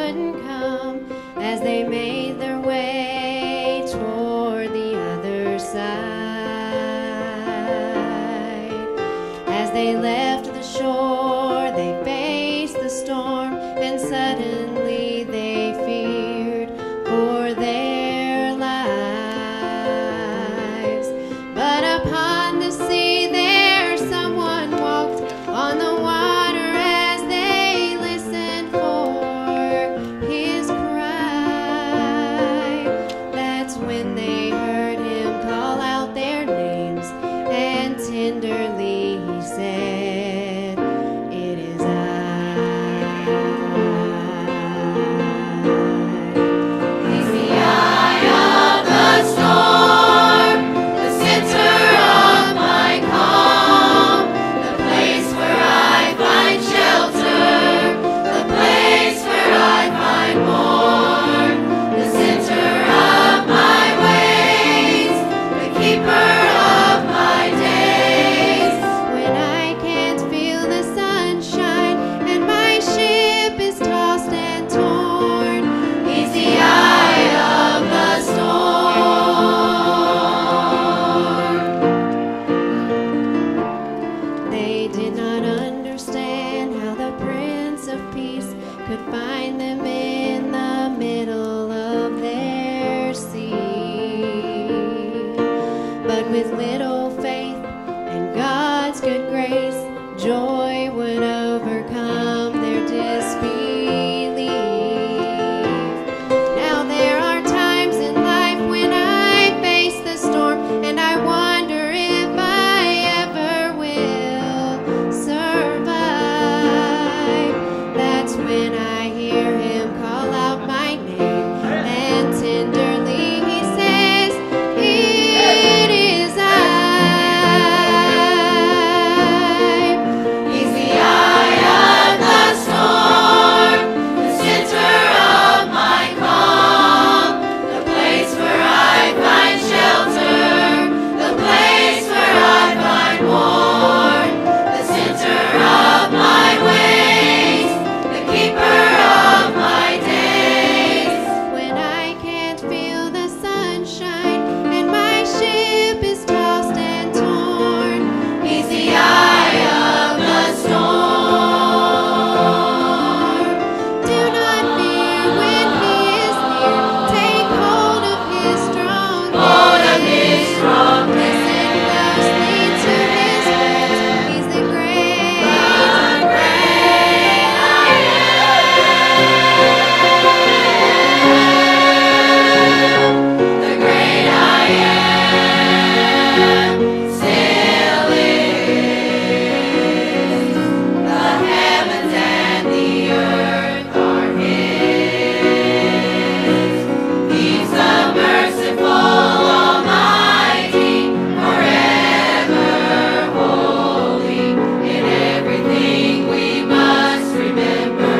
wouldn't come as they made their way toward the other side. As they left the shore, they faced the storm, and suddenly they feared for their lives. But upon the sea there someone walked on the water as they listened for his cry. That's when they heard him call out their names, and tenderly he said, "It is I." He's the eye of the storm, the center of my calm, the place where I find shelter, the place where I find warmth, the center of my ways, the keeper of my days. When I can't feel the sunshine and my ship is tossed and torn, he's the eye of the storm. They did not understand how the Prince of Peace could find them in the middle of their sea. But with little faith and God's good grace, joy would overcome their disbelief. Now there are times in life when I face the storm, and I wonder if I ever will survive. That's when I hear him call out my name, and tenderly he says, "It is I." He's the eye of the storm, the center of my calm, the place where I find shelter, the place where I find warmth, the center of my ways, the keeper of my days. When I can't feel the sunshine and my ship is tossed and torn, he's the eye of the storm. Do not fear when he is near. Take hold of his strong hand. Listen closely to his words. He's the great I am. The great I am still is. The heavens and the earth are his. He's the merciful, almighty, forever holy. In everything we must remember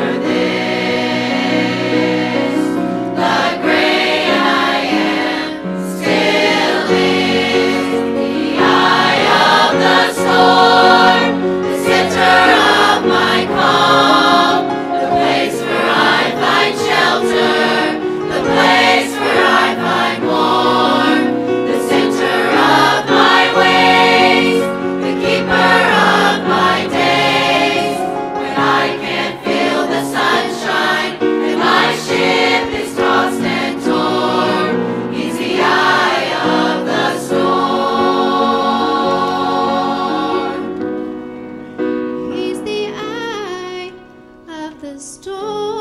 this. The great I am still is. The eye of the storm, the center of my calm, the place where I find shelter, the place where I find warmth, the center of my ways, the keeper of my days. When I can't feel the sunshine and my ship is tossed and torn, he's the eye of the storm. He's the eye of the storm.